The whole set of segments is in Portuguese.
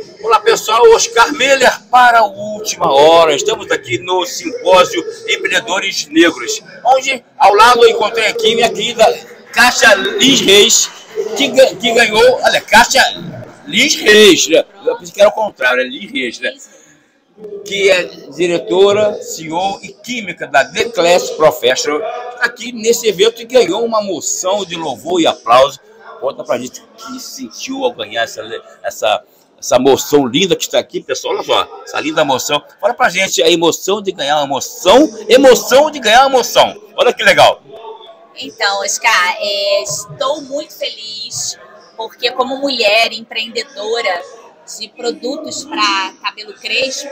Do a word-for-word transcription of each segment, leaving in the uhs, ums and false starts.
Olá pessoal, Oscar Meller para a Última Hora. Estamos aqui no Simpósio Empreendedores Negros, onde ao lado eu encontrei aqui minha querida Kátia Lins Reis, que, que ganhou, olha, Kátia Lins Reis, né? Eu pensei que era o contrário, é Lins Reis, né? Que é diretora, C E O e química da The Class Professional, aqui nesse evento e ganhou uma moção de louvor e aplauso. Conta pra gente o que sentiu ao ganhar essa, essa, essa moção linda que está aqui, pessoal. Olha só, essa linda moção. Fala pra gente a emoção de ganhar uma moção, emoção de ganhar uma moção. Olha que legal. Então, Oscar, é, estou muito feliz porque como mulher empreendedora de produtos para cabelo crespo,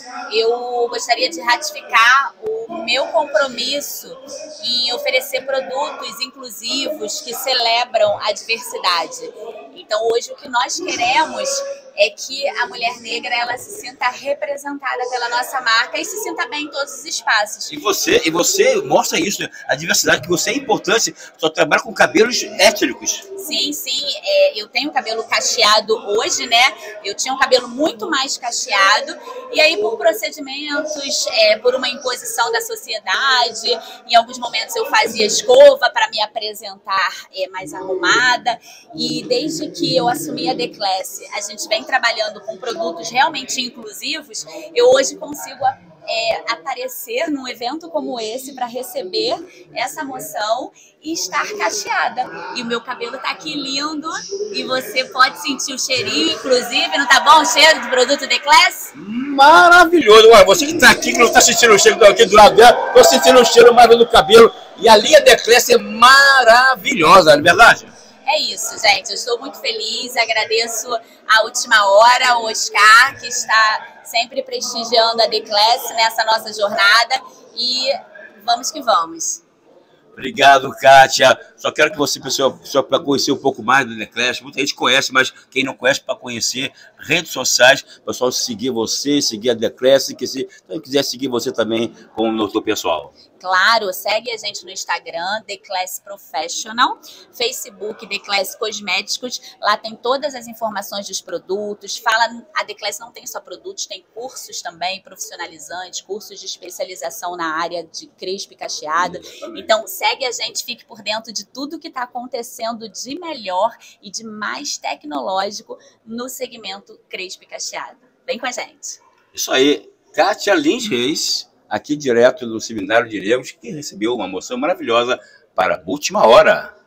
eu gostaria de ratificar o meu compromisso em oferecer produtos inclusivos que celebram a diversidade. Então, hoje o que nós queremos é que a mulher negra ela se sinta representada pela nossa marca e se sinta bem em todos os espaços. E você, e você mostra isso, né? A diversidade, que você é importante, só trabalha com cabelos étnicos. Sim, sim, é, eu tenho cabelo cacheado hoje, né? Eu tinha um cabelo muito mais cacheado, e aí por procedimentos, é, por uma imposição da sociedade, em alguns momentos eu fazia escova para me apresentar é, mais arrumada, e desde que eu assumi a The Class, a gente vem trabalhando com produtos realmente inclusivos, eu hoje consigo é, aparecer num evento como esse para receber essa moção e estar cacheada. E o meu cabelo tá aqui lindo e você pode sentir o cheirinho, inclusive, não tá bom o cheiro do produto The Class? Maravilhoso! Ué, você que tá aqui, que não tá sentindo o cheiro aqui do lado dela, tô sentindo o cheiro mais do cabelo. E a linha The Class é maravilhosa, não é verdade? É isso, gente. Eu estou muito feliz, agradeço a Última Hora, o Oscar, que está sempre prestigiando a The Class nessa nossa jornada, e vamos que vamos. Obrigado, Kátia. Só quero que você, pessoal, pessoal para conhecer um pouco mais do The Class. Muita gente conhece, mas quem não conhece, para conhecer redes sociais, pessoal, seguir você, seguir a The Class, que se então, quiser seguir você também com o nosso pessoal. Claro, segue a gente no Instagram, The Class Professional, Facebook, The Class Cosméticos, lá tem todas as informações dos produtos, fala, a The Class não tem só produtos, tem cursos também profissionalizantes, cursos de especialização na área de crespo e cacheado, então segue a gente, fique por dentro de tudo que está acontecendo de melhor e de mais tecnológico no segmento crespo e cacheado. Vem com a gente. Isso aí, Kátia Lins Reis, aqui direto do Seminário de Negros, que recebeu uma moção maravilhosa para a Última Hora.